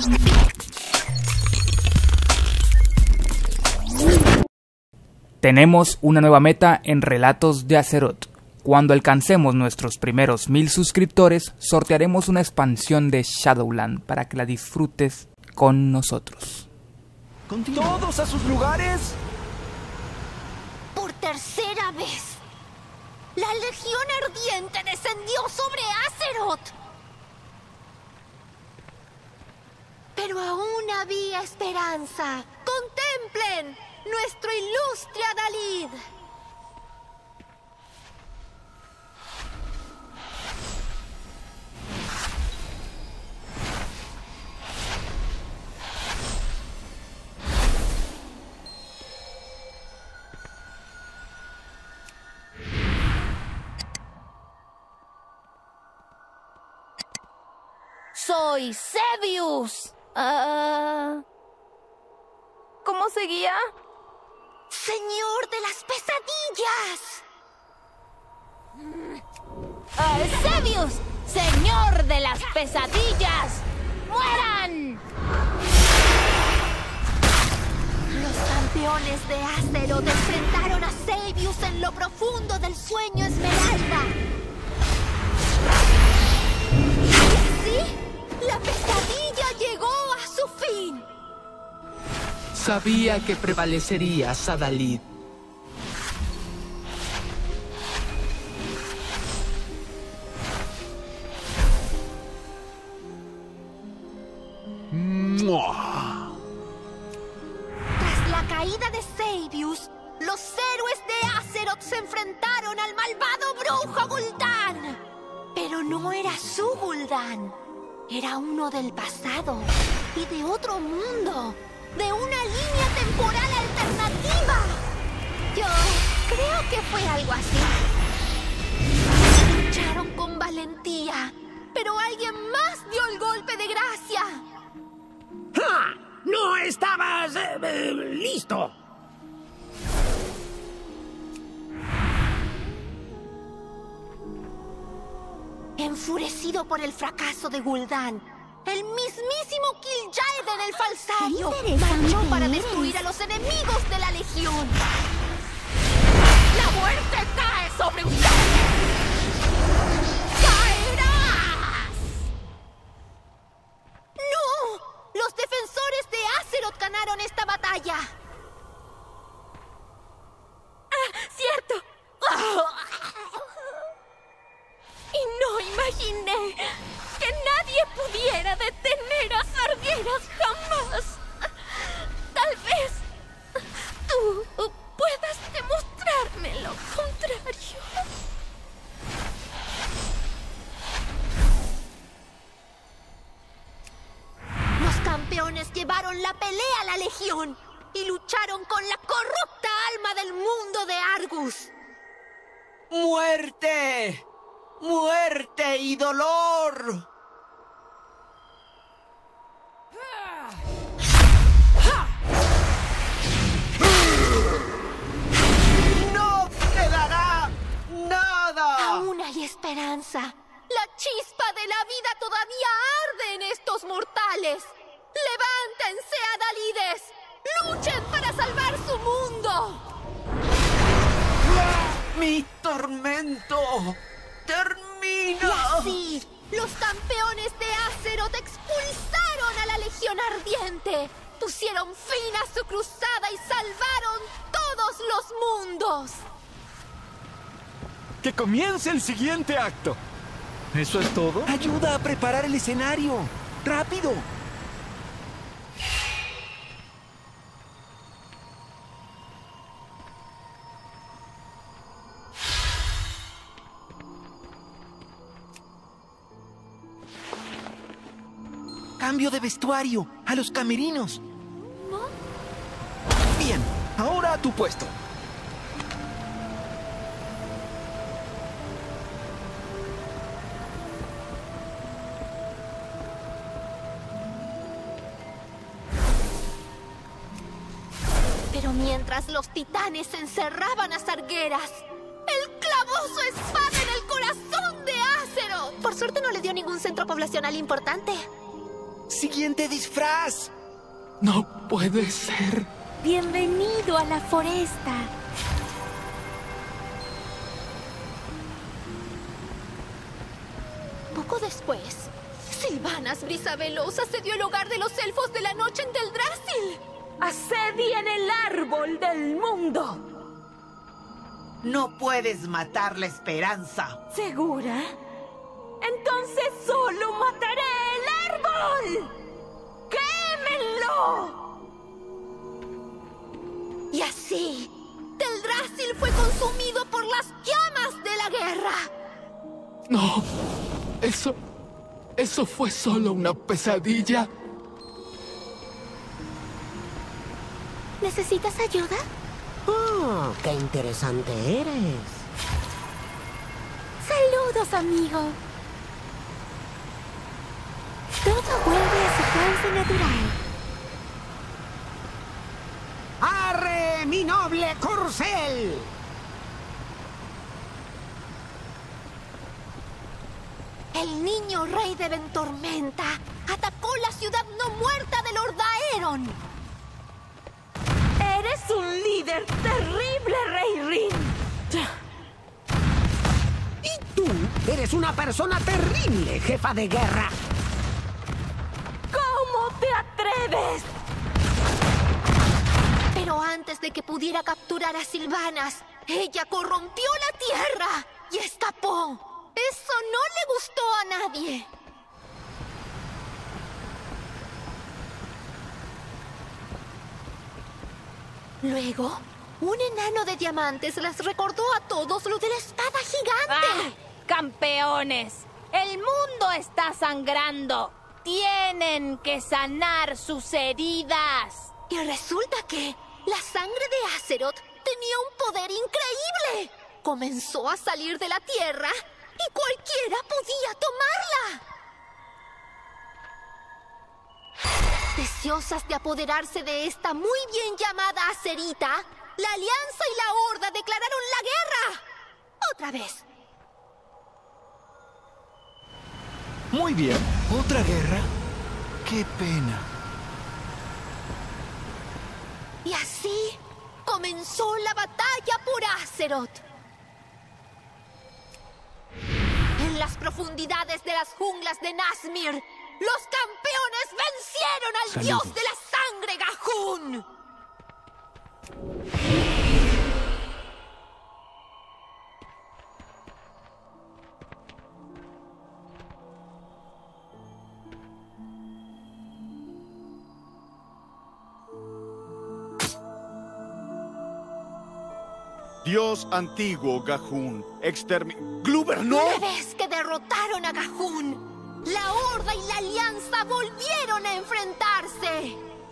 Tenemos una nueva meta en Relatos de Azeroth. Cuando alcancemos nuestros primeros 1000 suscriptores, sortearemos una expansión de Shadowland para que la disfrutes con nosotros. ¿Todos a sus lugares? Por tercera vez, la Legión Ardiente descendió sobre Azeroth. Pero aún había esperanza. ¡Contemplen nuestro ilustre Adalid! Soy Sebius. ¿Cómo seguía? Señor de las pesadillas. Sebius, señor de las pesadillas. ¡Mueran! Los campeones de Azeroth enfrentaron a Sebius en lo profundo del sueño Esmeralda. ¿Sí? La pesadilla llegó a su fin. Sabía que prevalecerías, Adalid. Tras la caída de Sebius, los héroes de Azeroth se enfrentaron al malvado brujo Gul'dan. Pero no era su Gul'dan. Era uno del pasado y de otro mundo, de una línea temporal alternativa. Yo creo que fue algo así. Lucharon con valentía, pero alguien más dio el golpe de gracia. ¡Ja! ¡No estabas listo! Enfurecido por el fracaso de Gul'dan, el mismísimo Kil'jaeden el Falsario marchó para destruir a los enemigos de la Legión. ¡La muerte cae sobre ustedes! ¡Caerás! ¡No! Los defensores de Azeroth ganaron esta batalla. ¡Cierto! Y no imaginé que nadie pudiera detener a Sargeras jamás. Tal vez tú puedas demostrarme lo contrario. Los campeones llevaron la pelea a la Legión y lucharon con la corrupta alma del mundo de Argus. ¡Muerte! ¡Muerte y dolor! ¡No quedará nada! Aún hay esperanza. La chispa de la vida todavía arde en estos mortales. ¡Levántense, Adalides! ¡Luchen para salvar su mundo! ¡Mi tormento termina! Y así, los campeones de Azeroth expulsaron a la Legión Ardiente. Pusieron fin a su cruzada y salvaron todos los mundos. ¡Que comience el siguiente acto! ¿Eso es todo? ¡Ayuda a preparar el escenario! ¡Rápido! Cambio de vestuario, a los camerinos. Bien, ahora a tu puesto. Pero mientras los titanes encerraban a Sargeras, él clavó su espada en el corazón de Azeroth. Por suerte no le dio ningún centro poblacional importante. ¡Siguiente disfraz! No puede ser. Bienvenido a la foresta. Poco después, Sylvanas Brisaveloz asedió el hogar de los elfos de la noche en Teldrassil. ¡Asedien el árbol del mundo! No puedes matar la esperanza. ¿Segura? Entonces solo mataré el árbol. ¡Quémenlo! Y así, Teldrassil fue consumido por las llamas de la guerra. No. Eso fue solo una pesadilla. ¿Necesitas ayuda? ¡Oh, qué interesante eres! Saludos, amigo. Todo vuelve a su cauce natural. ¡Arre, mi noble corcel! El niño rey de Ventormenta atacó la ciudad no muerta de Lord Aeron. ¡Eres un líder terrible, Rey Rin! Y tú eres una persona terrible, jefa de guerra. ¿Cómo te atreves? Pero antes de que pudiera capturar a Sylvanas, ella corrompió la tierra y escapó. Eso no le gustó a nadie. Luego, un enano de diamantes les recordó a todos lo de la espada gigante. ¡Campeones! ¡El mundo está sangrando! ¡Tienen que sanar sus heridas! Y resulta que la sangre de Azeroth tenía un poder increíble. Comenzó a salir de la tierra y cualquiera podía tomarla. Deseosas de apoderarse de esta muy bien llamada Acerita, la Alianza y la Horda declararon la guerra. Otra vez. Muy bien. ¿Otra guerra? ¡Qué pena! Y así comenzó la batalla por Azeroth. En las profundidades de las junglas de Nazmir, los campeones vencieron al dios de la sangre, Gahun. Dios antiguo, Gahun. ¡Glúber, no! Una vez que derrotaron a Gahun, la Horda y la Alianza volvieron a enfrentarse.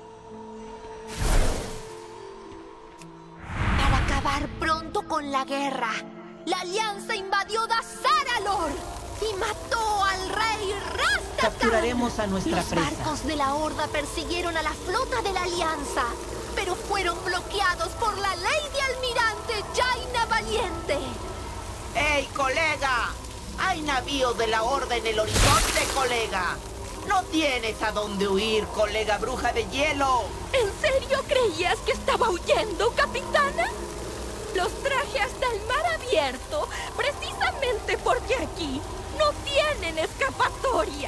Para acabar pronto con la guerra, la Alianza invadió Dazaralor y mató al rey Rastakhan. Capturaremos a nuestra Los presa. barcos de la Horda persiguieron a la flota de la Alianza, pero fueron bloqueados por la Lady Almirante Jaina Valiente. ¡Ey, colega! Hay navíos de la Horda en el horizonte, colega. No tienes a dónde huir, colega bruja de hielo. ¿En serio creías que estaba huyendo, capitana? Los traje hasta el mar abierto, precisamente porque aquí no tienen escapatoria.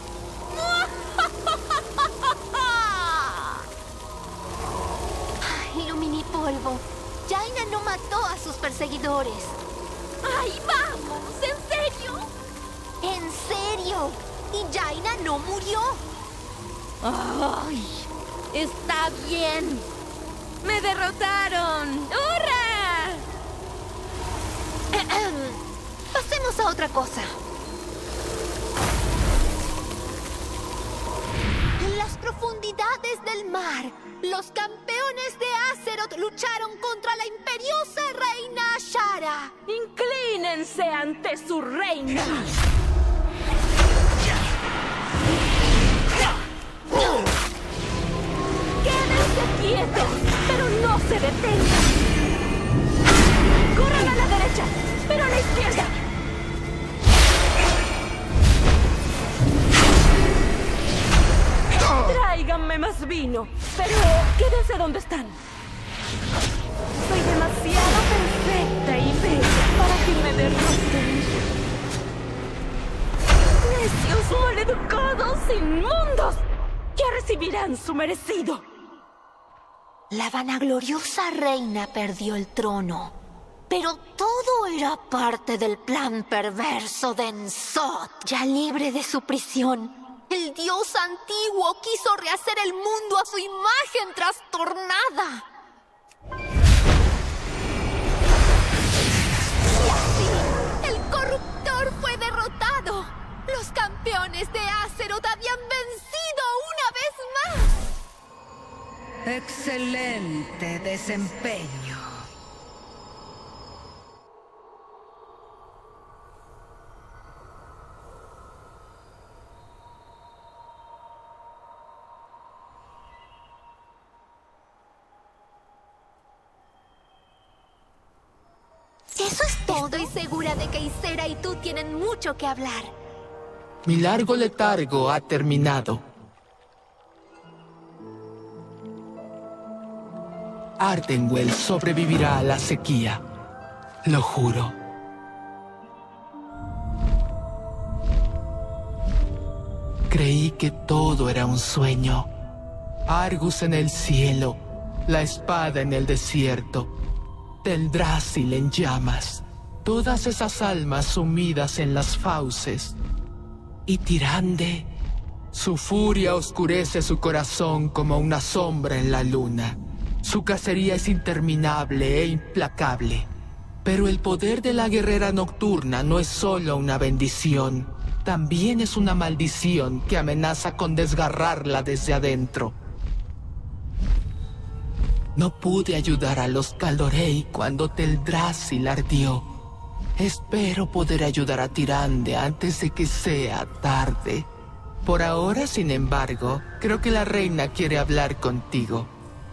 Luminipolvo, Jaina no mató a sus perseguidores. ¡Ay, vamos! ¿En serio? ¿En serio? Y Jaina no murió. ¡Ay! Está bien. ¡Me derrotaron! ¡Hurra! Pasemos a otra cosa. En las profundidades del mar, los campeones de Azeroth lucharon contra la imperiosa reina Ashara. ¡Inclínense ante su reina! ¡Quédense quietos! ¡Pero no se detengan! ¡Corran a la derecha! ¡Pero a la izquierda! traerme más vino. Pero quédense donde están. Soy demasiado perfecta y bella para que me derroten. ¡Necios, maleducados, inmundos! Ya recibirán su merecido. La vanagloriosa reina perdió el trono, pero todo era parte del plan perverso de Ensod. Ya libre de su prisión, el dios antiguo quiso rehacer el mundo a su imagen trastornada. Y así, el corruptor fue derrotado. Los campeones de Azeroth habían vencido una vez más. Excelente desempeño. ¿Eso es todo? Estoy segura de que Ysera y tú tienen mucho que hablar. Mi largo letargo ha terminado. Ardenweald sobrevivirá a la sequía. Lo juro. Creí que todo era un sueño. Argus en el cielo, la espada en el desierto, Teldrassil en llamas, todas esas almas sumidas en las fauces. Y Tyrande, su furia oscurece su corazón como una sombra en la luna. Su cacería es interminable e implacable. Pero el poder de la guerrera nocturna no es solo una bendición, también es una maldición que amenaza con desgarrarla desde adentro. No pude ayudar a los Kaldorei cuando Teldrassil ardió. Espero poder ayudar a Tyrande antes de que sea tarde. Por ahora, sin embargo, creo que la reina quiere hablar contigo.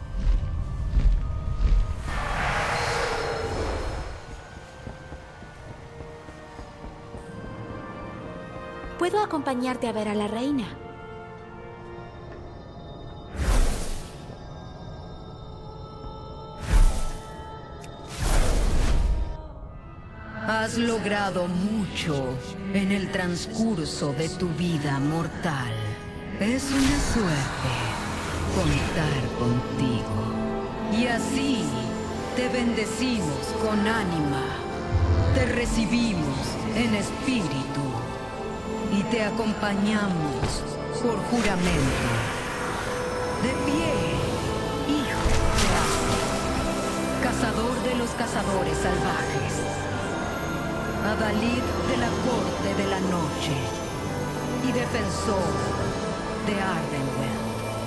Puedo acompañarte a ver a la reina. Has logrado mucho en el transcurso de tu vida mortal. Es una suerte contar contigo. Y así te bendecimos con ánima, te recibimos en espíritu y te acompañamos por juramento. De pie, hijo de Azeroth, cazador de los cazadores salvajes, Adalid de la corte de la noche y defensor de Ardenweald.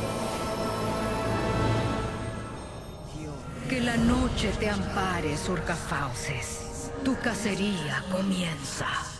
Que la noche te ampare, Surcafauces. Tu cacería comienza.